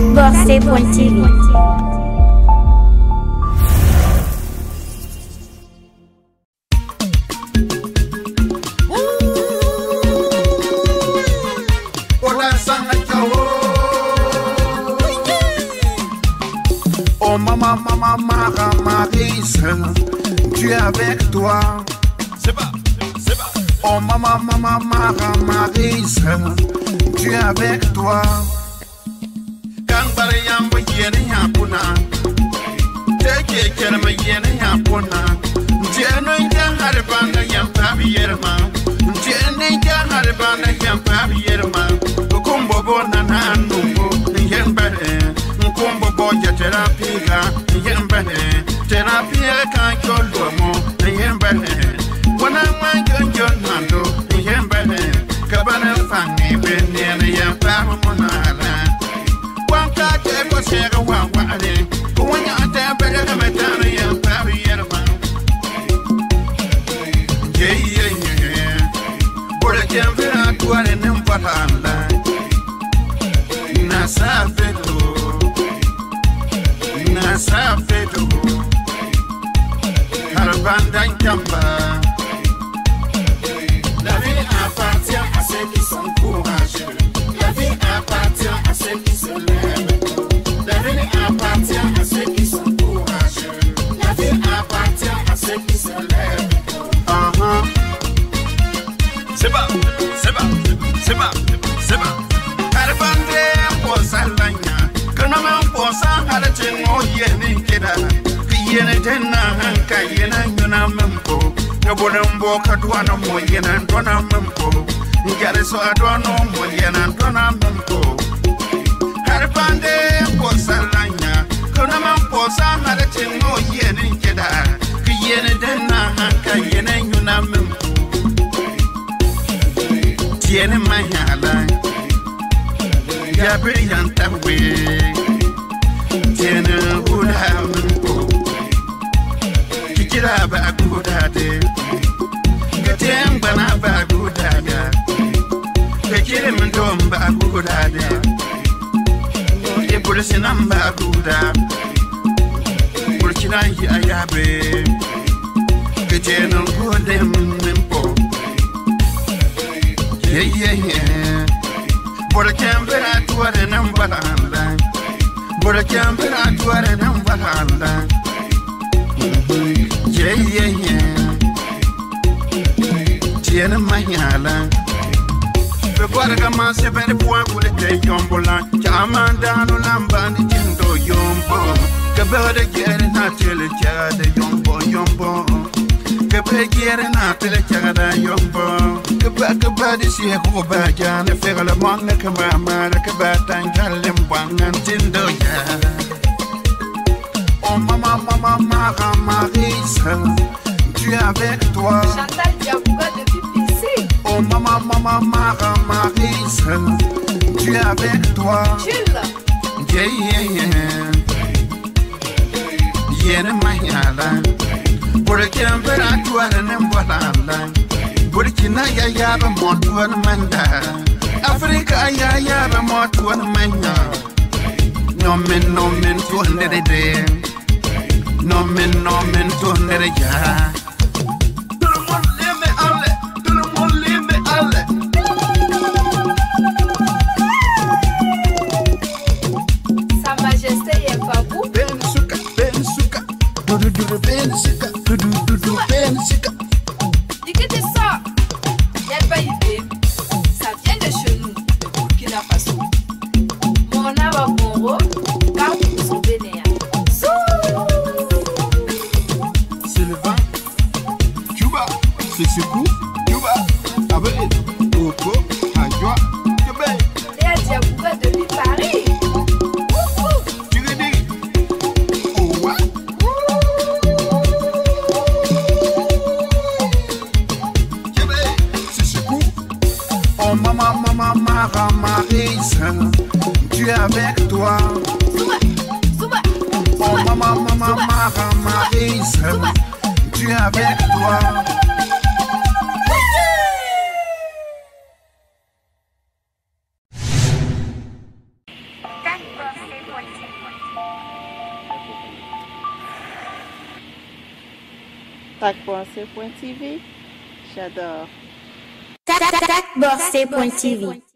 Borsé.tv. Oh maman, Marise, Dieu avec toi. C'est pas. Oh maman, Marise, Dieu avec toi. Quand Barayamba yene yapuna, take care of my yene yapuna. Jeno Yaharabana Yempabou yerma. Jene Yaharabana Yempabou yerma. Kumbo Bonana Numbo, Yembare. Kumbo boya terapia, yembane, terapia can't go lomo, yembane. When I want your nando, yembane, cabana fanny, benny, and Yempabou monala. One cat was here a one wadi, but when you're there, better than a town, Yempabou yerma. Yeah. But I can't be out one in Impala. Nasa Fedo Caravanda Yempabou. La vie appartient à ceux qui sont courageux. La vie appartient à ceux qui se lèvent. La vie appartient à ceux qui sont courageux. La vie appartient à ceux qui se lèvent. C'est pas. Caravanda pour Salvania. Que non mais pour ça, à la tenue, yéné keda. Yéné tena, kayena yuna mempo. Yobodembo kadwana mo yena ndona mempo. Ngare so adwana mo yena ndona mempo. Caravanda pour Salvania. Que non mais pour ça, à la tenue, yéné keda. Yéné tena, kayena yuna mempo. Tiene mañana. Ya brillanta we tiene una mempo kikira ba kudade katemba na ba kudade kikire mndom ba kudade e polisi namba kuda burkina yi ayabe kitene kudem mempo yeah. But I can't be at what an umbrella. But I can't be at what an umbrella. Yeah. Tiene mañana. Prepara que más se ve de fuego de yombola. Chamandano lambani tindo yombo. Que veo de quieren a tele de yombo. Que pe quieren a tele yombo. Que va de si who va ya ne faire le monde que va mal que va tangal en tindo ya. Oh maman Marise, tu es avec toi. Chantal Diabouga depuis PC. Oh maman Marise, tu es avec toi. Jules. Yeah. Yene mañana. Por que ver a tu en Burkina yaba motuan manda. Africa yaba motuan manda. No men tuandere de. No men tuandere ya. Tout le monde l'aime alle. Sa Majesté Yempabou. Bensuka. Dudu bensuka. Écoutez ça. Y'a pas idée. Ça vient de chez nous, de Burkina Faso. Mon ava Congo, car nous sommes bénéens. Sylvain, Cuba, Sessikou, Cuba, Abe, Oko, Ajoa, Québec. Léa Diabouga depuis Paris. Tiridi, Owa. Québec, Sessikou. Oh maman Marise, tu es avec toi. Oh maman Marise, tu es avec toi. Tacbossé.tv, j'adore. Tacbossé.tv